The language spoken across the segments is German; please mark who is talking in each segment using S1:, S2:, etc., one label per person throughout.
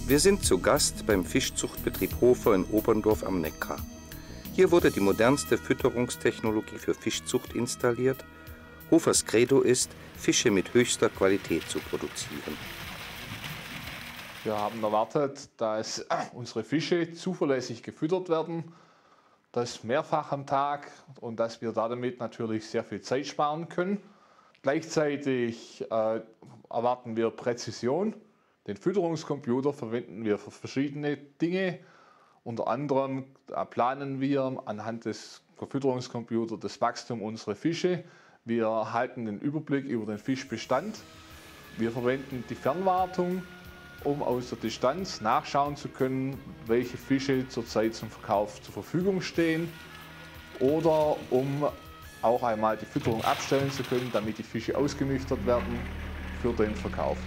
S1: Wir sind zu Gast beim Fischzuchtbetrieb Hofer in Oberndorf am Neckar. Hier wurde die modernste Fütterungstechnologie für Fischzucht installiert. Hofers Credo ist, Fische mit höchster Qualität zu produzieren.
S2: Wir haben erwartet, dass unsere Fische zuverlässig gefüttert werden, das mehrfach am Tag, und dass wir damit natürlich sehr viel Zeit sparen können. Gleichzeitig erwarten wir Präzision. Den Fütterungscomputer verwenden wir für verschiedene Dinge. Unter anderem planen wir anhand des Fütterungscomputers das Wachstum unserer Fische. Wir erhalten den Überblick über den Fischbestand. Wir verwenden die Fernwartung, um aus der Distanz nachschauen zu können, welche Fische zurzeit zum Verkauf zur Verfügung stehen, oder um auch einmal die Fütterung abstellen zu können, damit die Fische ausgenüchtert werden für den Verkauf.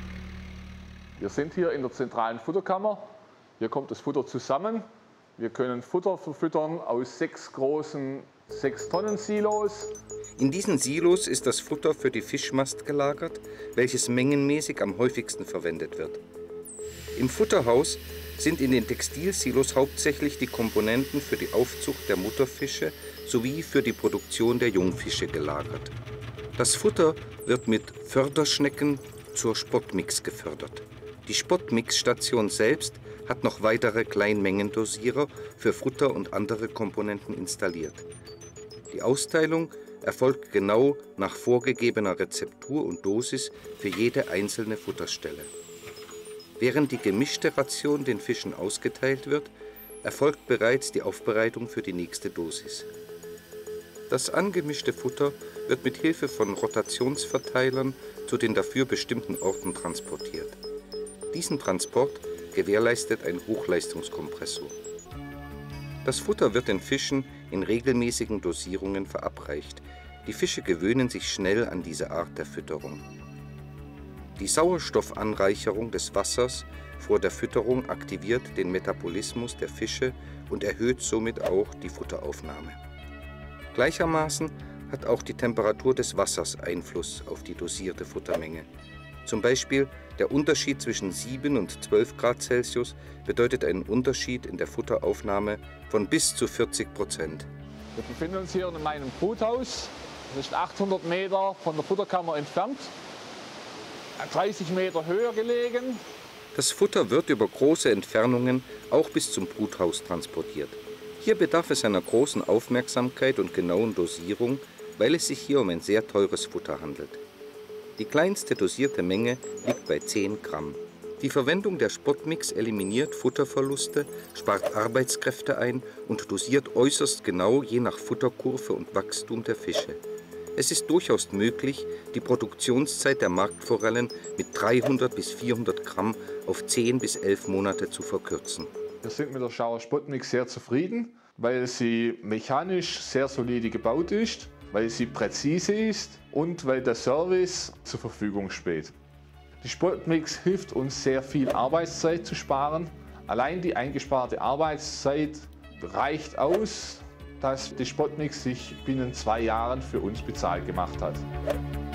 S2: Wir sind hier in der zentralen Futterkammer. Hier kommt das Futter zusammen. Wir können Futter verfüttern aus 6 großen 6-Tonnen-Silos.
S1: In diesen Silos ist das Futter für die Fischmast gelagert, welches mengenmäßig am häufigsten verwendet wird. Im Futterhaus sind in den Textilsilos hauptsächlich die Komponenten für die Aufzucht der Mutterfische sowie für die Produktion der Jungfische gelagert. Das Futter wird mit Förderschnecken zur Spottmix gefördert. Die Spottmix-Station selbst hat noch weitere Kleinmengendosierer für Futter und andere Komponenten installiert. Die Austeilung erfolgt genau nach vorgegebener Rezeptur und Dosis für jede einzelne Futterstelle. Während die gemischte Ration den Fischen ausgeteilt wird, erfolgt bereits die Aufbereitung für die nächste Dosis. Das angemischte Futter wird mit Hilfe von Rotationsverteilern zu den dafür bestimmten Orten transportiert. Diesen Transport gewährleistet ein Hochleistungskompressor. Das Futter wird den Fischen in regelmäßigen Dosierungen verabreicht. Die Fische gewöhnen sich schnell an diese Art der Fütterung. Die Sauerstoffanreicherung des Wassers vor der Fütterung aktiviert den Metabolismus der Fische und erhöht somit auch die Futteraufnahme. Gleichermaßen hat auch die Temperatur des Wassers Einfluss auf die dosierte Futtermenge. Zum Beispiel der Unterschied zwischen 7 und 12 Grad Celsius bedeutet einen Unterschied in der Futteraufnahme von bis zu 40%.
S2: Wir befinden uns hier in meinem Bruthaus. Das ist 800 Meter von der Futterkammer entfernt, 30 Meter höher gelegen.
S1: Das Futter wird über große Entfernungen auch bis zum Bruthaus transportiert. Hier bedarf es einer großen Aufmerksamkeit und genauen Dosierung, weil es sich hier um ein sehr teures Futter handelt. Die kleinste dosierte Menge liegt bei 10 Gramm. Die Verwendung der Spottmix eliminiert Futterverluste, spart Arbeitskräfte ein und dosiert äußerst genau je nach Futterkurve und Wachstum der Fische. Es ist durchaus möglich, die Produktionszeit der Marktforellen mit 300 bis 400 Gramm auf 10 bis 11 Monate zu verkürzen.
S2: Wir sind mit der Schauer Spottmix sehr zufrieden, weil sie mechanisch sehr solide gebaut ist, weil sie präzise ist und weil der Service zur Verfügung steht. Die Spottmix hilft uns sehr viel Arbeitszeit zu sparen. Allein die eingesparte Arbeitszeit reicht aus, dass die Spottmix sich binnen 2 Jahren für uns bezahlt gemacht hat.